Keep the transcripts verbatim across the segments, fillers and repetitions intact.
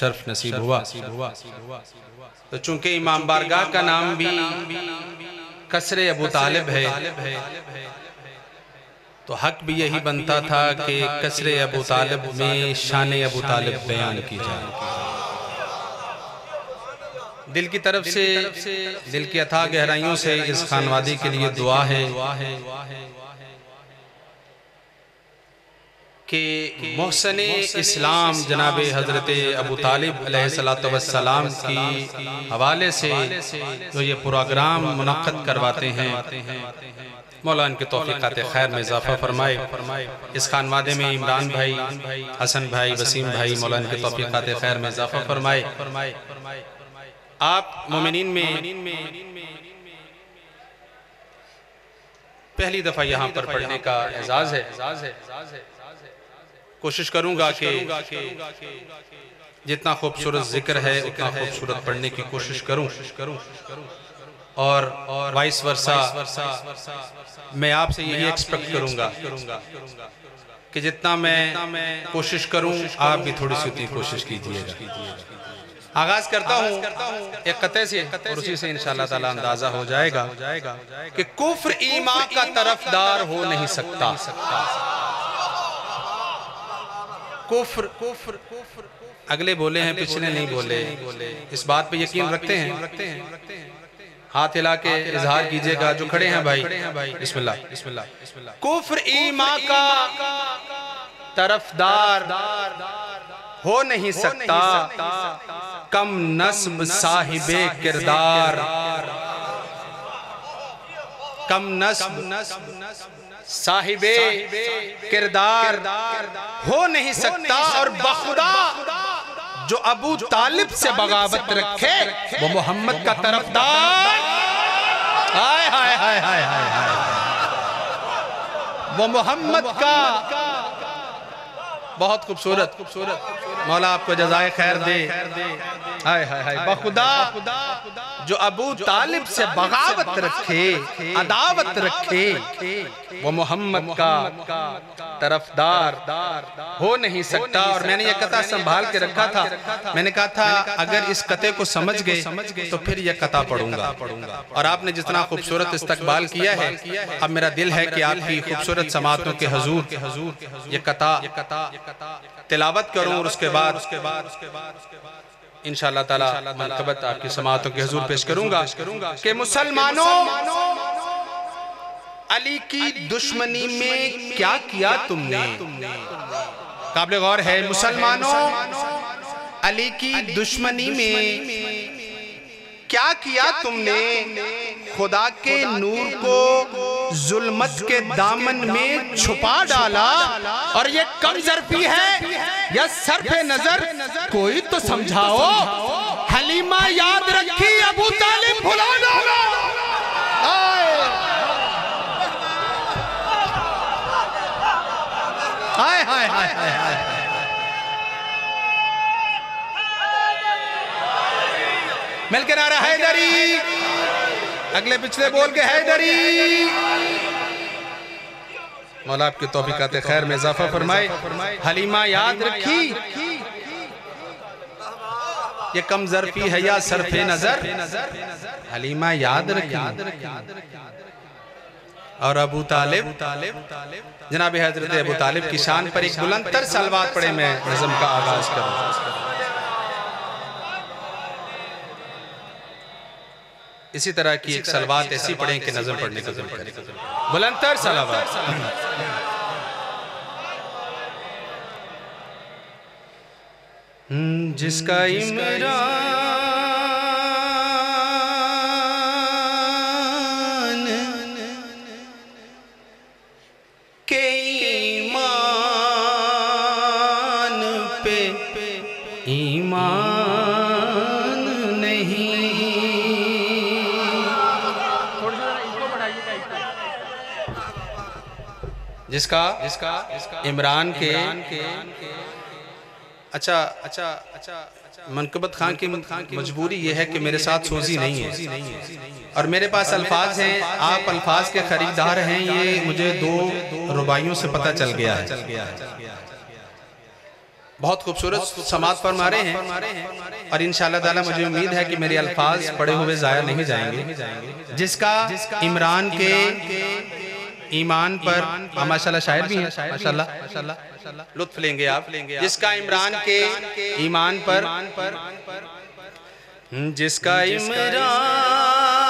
شرف نصیب ہوا۔ تو چونکہ امام بارگاہ کا نام بھی کسر ابو طالب ہے تو حق بھی یہی بنتا تھا کہ کسر ابو طالب میں شان ابو طالب بیان کی جائے۔ دل کی طرف سے، دل کی اتھا گہرائیوں سے اس خانوادی کے لیے دعا ہے کہ محسن اسلام جناب حضرت ابو طالب علیہ السلام کی حوالے سے جو یہ پروگرام منعقد کرواتے ہیں، مولا ان کے توفیقات خیر میں اضافہ فرمائے۔ اس خانوادے میں عمران بھائی، حسن بھائی، وسیم بھائی، مولا ان کے توفیقات خیر میں اضافہ فرمائے۔ آپ مومنین میں پہلی دفعہ یہاں پر پڑھنے کا اعزاز ہے۔ کوشش کروں گا کہ جتنا خوبصورت ذکر ہے اتنا خوبصورت پڑھنے کی کوشش کروں، اور وائس ورسا میں آپ سے یہی ایکسپیکٹ کروں گا کہ جتنا میں کوشش کروں آپ بھی تھوڑی سی اتنی کوشش کیجئے گا۔ آغاز کرتا ہوں ایک قطعے سے، اور اسی سے انشاءاللہ تعالی اندازہ ہو جائے گا کہ کفر ایمان کا طرفدار ہو نہیں سکتا۔ کفر اگلے بولے ہیں، پچھلے نہیں بولے، اس بات پہ یقین رکھتے ہیں؟ ہاتھ ہلا کے اظہار کیجئے گا جو کھڑے ہیں بھائی۔ بسم اللہ۔ کفر ایمان کا طرفدار ہو نہیں سکتا، کم نسب صاحب کردار، کم نسب صاحب کردار ہو نہیں سکتا، اور بخدا جو ابو طالب سے بغاوت رکھے وہ محمد کا طرفدار، ہائے ہائے ہائے ہائے ہائے، وہ محمد کا۔ بہت خوبصورت، مولا آپ کو جزائے خیر دے۔ ہائے ہائے ہائے، بخدا جو ابو طالب سے بغاوت رکھے، عداوت رکھے، وہ محمد کا طرفدار ہو نہیں سکتا۔ اور میں نے یہ قطعہ سنبھال کے رکھا تھا، میں نے کہا تھا اگر اس قطعے کو سمجھ گئے تو پھر یہ قطعہ پڑھوں گا، اور آپ نے جتنا خوبصورت استقبال کیا ہے، اب میرا دل ہے کہ آپ کی خوبصورت سماعتوں کے حضور یہ قطعہ تلاوت کروں، اور اس کے بعد انشاءاللہ تعالی منقبت آپ کی سماعتوں کے حضور پیش کروں گا کہ مسلمانوں، علی کی دشمنی میں کیا کیا تم نے؟ قابل غور ہے، مسلمانوں، علی کی دشمنی میں کیا کیا تم نے؟ خدا کے نور کو ظلمت کے دامن میں چھپا ڈالا، اور یہ کم ظرفی ہے یا صرف نظر، کوئی تو سمجھاؤ۔ حلیمہ یاد رکھی، ابو طالب بھلا ڈالا۔ ہائے ہائے ہائے ہائے ہائے، مل کے نعرہ حیدری، اگلے پچھلے بول کے حیدری۔ مولا آپ کی توفیقات خیر میں اضافہ فرمائے۔ حلیمہ یاد رکھی، یہ کم ظرفی ہے یا صرف نظر، حلیمہ یاد رکھی۔ اور ابو طالب، جناب حضرت ابو طالب کی شان پر ایک بلند تر سلوات پڑھے میں نظم کا آغاز کروں۔ اسی طرح کی ایک سلوات ایسی پڑھیں کہ نظم پڑھنے کا ذل کرے۔ بلند تر سلوات۔ جس کا عمران کے ایمان پہ ایمان نہیں، جس کا عمران کے اچھا اچھا منقبت خان کی مجبوری یہ ہے کہ میرے ساتھ سوزی نہیں ہے اور میرے پاس الفاظ ہیں، آپ الفاظ کے خریدار ہیں، یہ مجھے دو رباعیوں سے پتہ چل گیا ہے۔ بہت خوبصورت سماعت فرما رہے ہیں اور انشاءاللہ تعالی مجھے امید ہے کہ میرے الفاظ پڑھے ہوئے ضائع نہیں جائیں گے. جس کا عمران کے ایمان پر ماشاءاللہ شاعر بھی ہیں ماشاءاللہ لطف لیں گے آپ. جس کا عمران کے ایمان پر جس کا عمران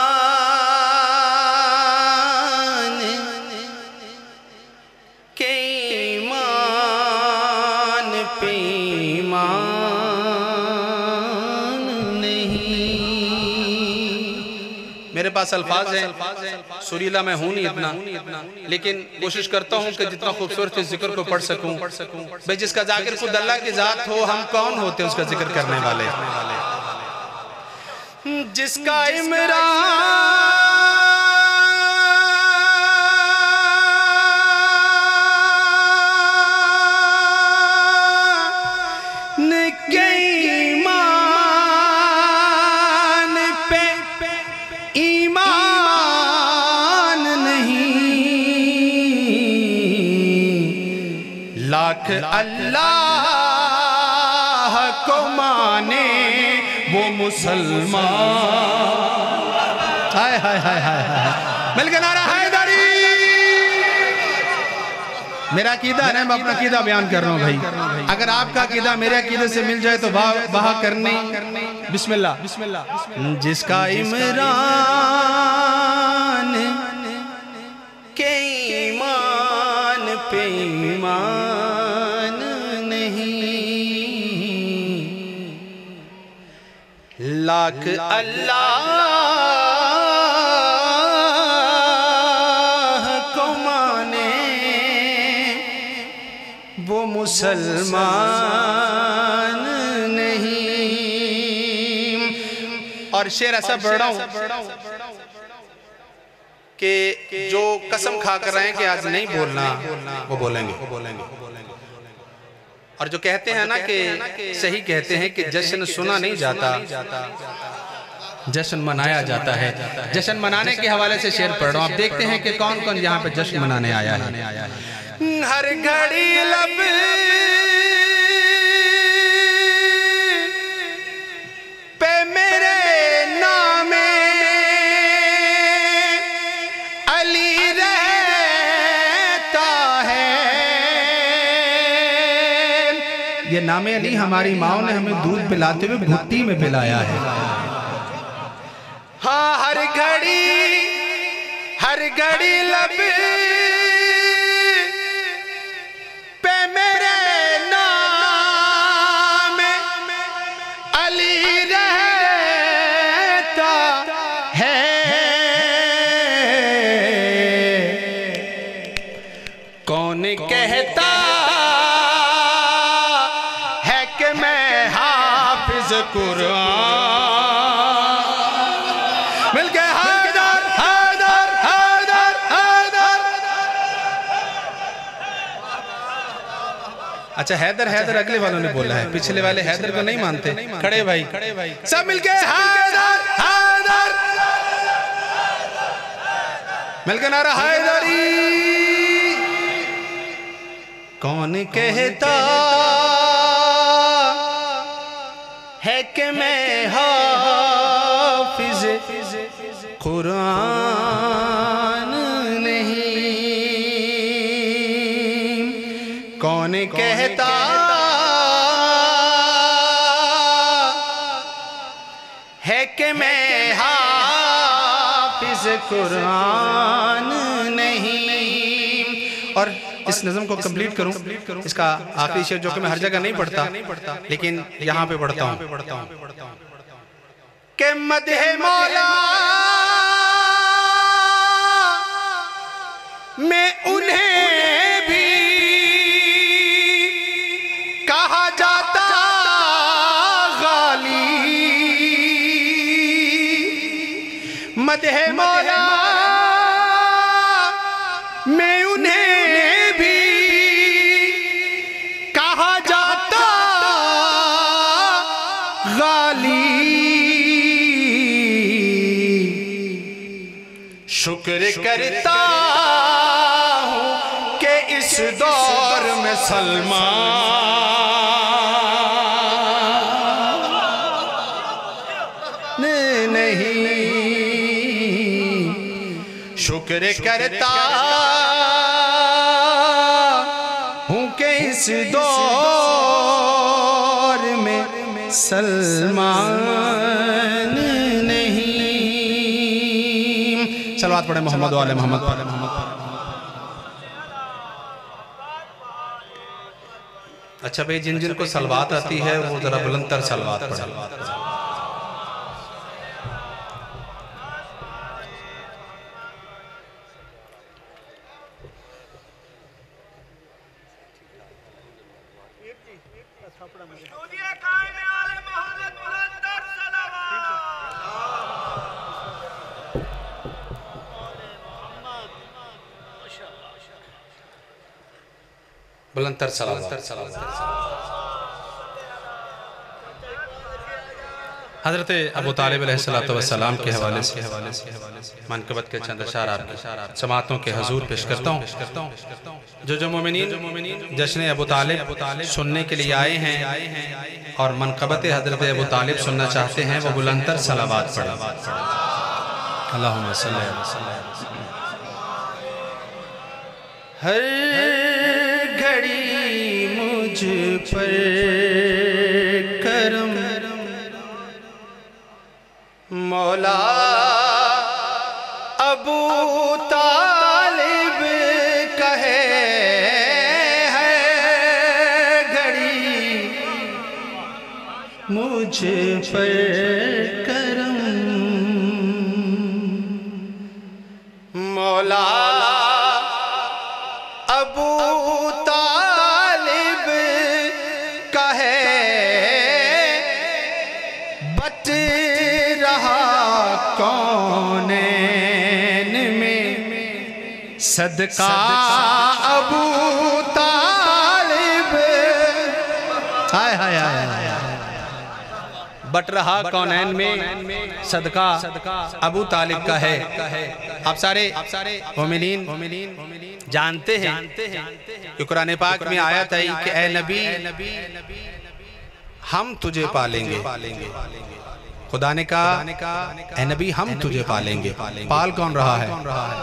کے ایمان پہ ایمان نہیں. میرے پاس الفاظ ہیں سریلا میں ہوں نہیں اتنا لیکن کوشش کرتا ہوں کہ جتنا خوبصورت اس ذکر کو پڑھ سکوں. بھئی جس کا ذاکر خود اللہ کی ذات ہو ہم کون ہوتے اس کا ذکر کرنے والے. جس کا عمران کے ایمان پہ ایمان نہیں. لاکھ اللہ کو مانے وہ مسلمان. ہائے ہائے ہائے ہائے مل کے نعرہ حیدری. میرا عقیدہ ہے میں اپنا عقیدہ بیان کر رہا ہوں بھائی. اگر آپ کا عقیدہ میرے عقیدے سے مل جائے تو بہا کرنے. بسم اللہ. جس کا عمران کے ایمان پہ ایمان نہیں. لاکھ اللہ کو مانے وہ مسلمان نہیں. اور شعر ایسا پڑھ رہا ہوں کہ جو قسم کھا کر رہے ہیں کہ آج نہیں بولنا وہ بولیں گے. اور جو کہتے ہیں نا کہ صحیح کہتے ہیں کہ جشن سنا نہیں جاتا جشن منایا جاتا ہے. جشن منانے کے حوالے سے شعر پڑھ رہا ہوں. آپ دیکھتے ہیں کہ کون کون یہاں پہ جشن منانے آیا ہے. ہر گھڑی لب پہ میرے نام علی رہتا ہے. یہ نام علی ہماری ماں نے ہمیں دودھ پلاتے ہوئے بھٹی میں پلایا ہے. ہاں ہر گھڑی ہر گھڑی لب پہ میرے نام علی رہتا ہے. کون کہتا ہے کہ میں حافظ قرآن. مل کے حیدر حیدر حیدر حیدر. اچھا حیدر حیدر اگلے والوں نے بولا ہے پچھلے والے حیدر کو نہیں مانتے. کھڑے بھائی سب مل کے حیدر حیدر مل کے نعرہ حیدری. کون کہتا ہے کہ میں حافظ قرآن نہیں. کون کہتا ہے کہ میں حافظ قرآن نہیں. اور اس نظم کو کمپلیٹ کروں. اس کا آخری شعر جو کہ میں ہر جگہ نہیں پڑھتا لیکن یہاں پہ پڑھتا ہوں کہ مدح مولا میں انہیں بھی کہا جاتا غالی. مدح مولا میں انہیں بھی کہا جاتا غالی. شکر کرتا ہوں کہ اس دور میں سلمان شکر کرتا ہوں کہ اس دور میں سلمان نہیں. صلوات پڑھیں محمد و آل محمد. اچھا بھئی جن جن کو صلوات آتی ہے وہ ذرا بلند تر صلوات پڑھیں. بلند تر صلوات. حضرت ابو طالب علیہ السلام کے حوالے سے منقبت کے چند اشعار آپ کی سماعتوں کے حضور پیش کرتا ہوں. جو جو مومنین جشن ابو طالب سننے کے لیے آئے ہیں اور منقبت حضرت ابو طالب سننا چاہتے ہیں وہ بلند تر صلوات پڑھیں. اللہم صلی اللہ علیہ وسلم. ہر گھڑی مجھ پر کرم مولا ابو طالب کہے ہے گھڑی مجھ پر کرم مولا ابو طالب کہے بٹ رہا کونین میں صدقہ ابو طالب. ہائے ہائے ہائے بٹ رہا کونین میں صدقہ ابو طالب کا ہے. آپ سارے مومنین جانتے ہیں کہ قرآن پاک میں آیت ہے کہ اے نبی ہم تجھے پالیں گے. خدا نے کہا اے نبی ہم تجھے پالیں گے. پال کون رہا ہے؟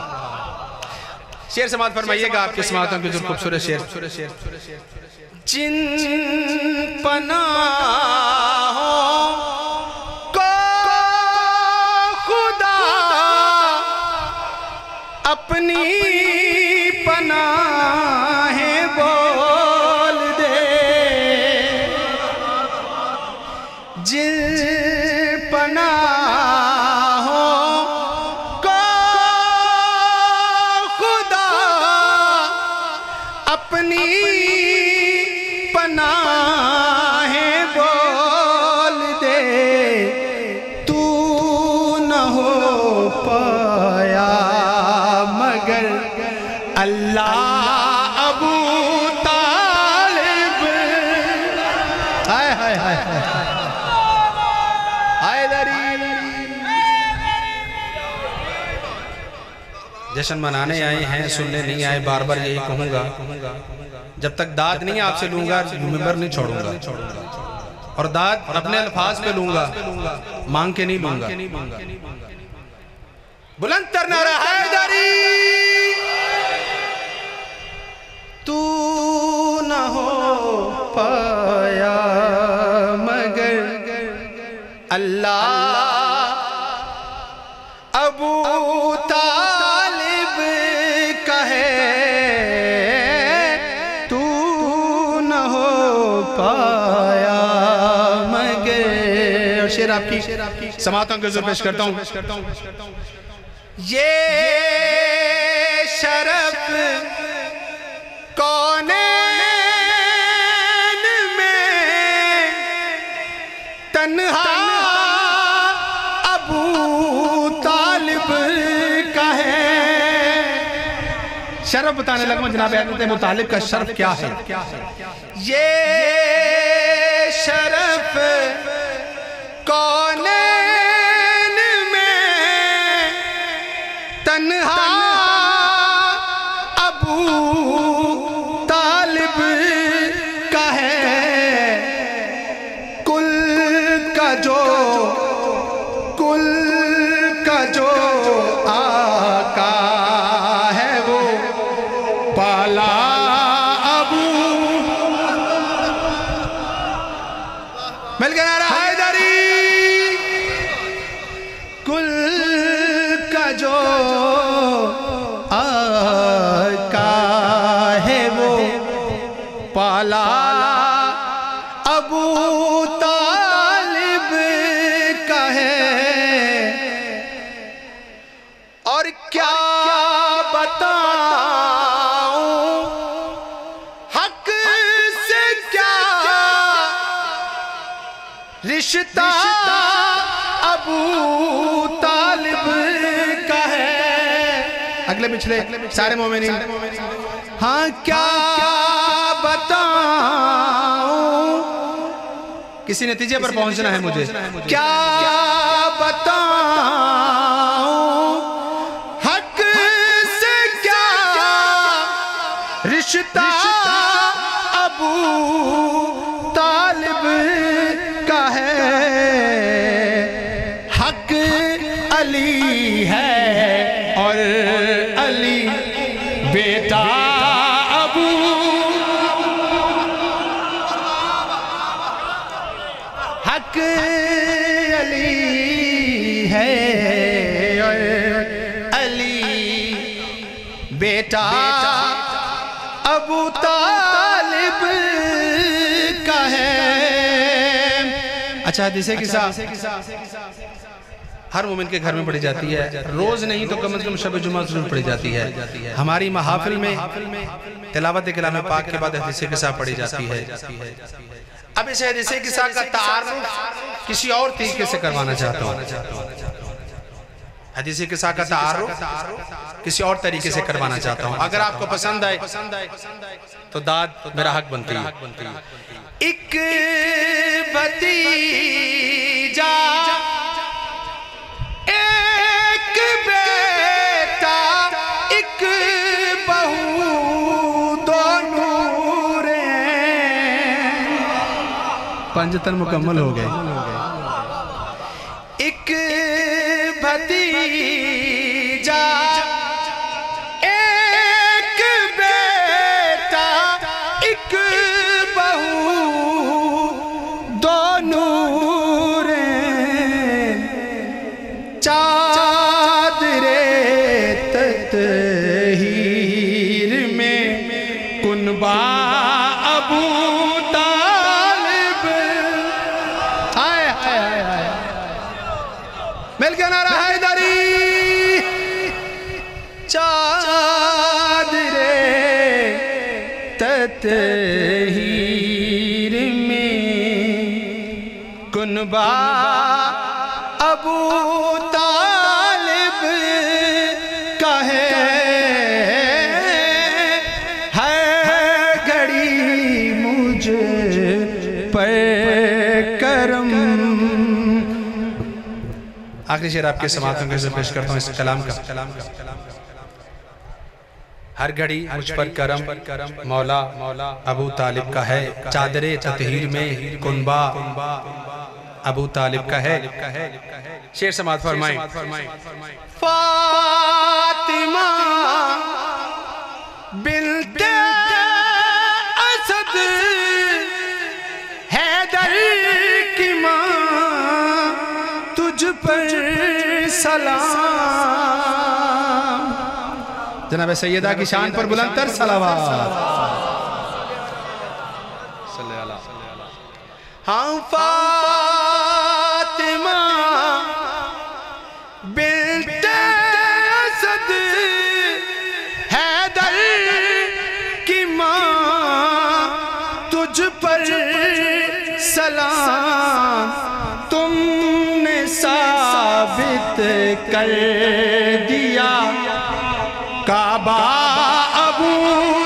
شعر سماعت فرمائیے گا آپ کی سماعتوں کی جو خوبصورت شعر. جن پناہوں کو خدا اپنی پناہیں بول دے جن پناہوں کو خدا اپنی پناہیں بول دے تو نہ ہو پایا مگر اللہ ابو طالب. ہائے ہائے ہائے ہائے دری. جشن منانے آئے ہیں سننے نہیں آئے. بار بار یہی کہوں گا جب تک داد نہیں آپ سے لوں گا ممبر نہیں چھوڑوں گا اور داد اپنے الفاظ پہ لوں گا مانگ کے نہیں لوں گا. بلند تر نعرہ حیدری. تو نہ ہو پایا مگر اللہ ابو طالب کہے تو نہ ہو پایا مگر. اور شعر آپ کی سماعتوں کے ذکر پیش کرتا ہوں. یہ شرف کونین میں تنہا ابو طالب کا ہے. شرف بتانے لگا جناب حضرت ابو طالب کا شرف کیا ہے. یہ شرف کونین میں تنہا ابو طالب کا ہے. کل کا جو کل کا جو آقا مل گیا نعرہ حیدری کل کا جو آقا ہے وہ پالا ابو طالب کا ہے اور کیا بتاؤں حق سے کیا رشتہ ابو طالب کا ہے. اگلے پچھلے سارے مومنین ہاں کیا بتاؤں کسی نتیجے پر پہنچنا ہے مجھے کیا بتاؤں حق سے کیا رشتہ ابو طالب کا ہے. حق علی ہے اور علی بیٹا ابو حق علی ہے اور علی بیٹا ابو طالب کا ہے. اچھا حدیث قصہ ہر مومن کے گھر میں پڑھی جاتی ہے روز نہیں تو کم از کم شب جمعہ ضرور پڑھی جاتی ہے. ہماری محافل میں تلاوت کلام پاک کے بعد حدیث قصہ پڑھی جاتی ہے. اب اس حدیث قصہ کا تعارف کسی اور طریقے سے کروانا چاہتا ہوں. حدیث قصہ کا تعارف کسی اور طریقے سے کروانا چاہتا ہوں. اگر آپ کو پسند آئے تو داد میرا حق بنتی ہے. ایک بھتیجا ایک بیٹا ایک بہو دونوں پنجتن مکمل ہو گئے. ایک بھتیجا ایک بیٹا ایک بہو دونوں چادر تطہیر میں کنبہ ابو طالب آئے آئے آئے مل گیا نعرہ حیدری چادر تطہیر میں کنبہ ابو طالب کا ہے. ہے گھڑی مجھ پر کرم. آخری شعر آپ کے سماعتوں کے سے پیش کرتا ہوں اس کلام کا. ہر گھڑی مجھ پر کرم مولا ابو طالب کا ہے. چادر تطہیر میں کنبہ ابو طالب کا ہے. شعر سماعت فرمائیں. فاطمہ بنت اسد حیدر کی ماں تجھ پر سلام. جناب سیدہ کی شان پر بلند تر صلوات. ہاں فاطمہ بنت اسد حیدر کی ماں تجھ پر سلام. تم نے ثابت کر دیا کعبہ ابو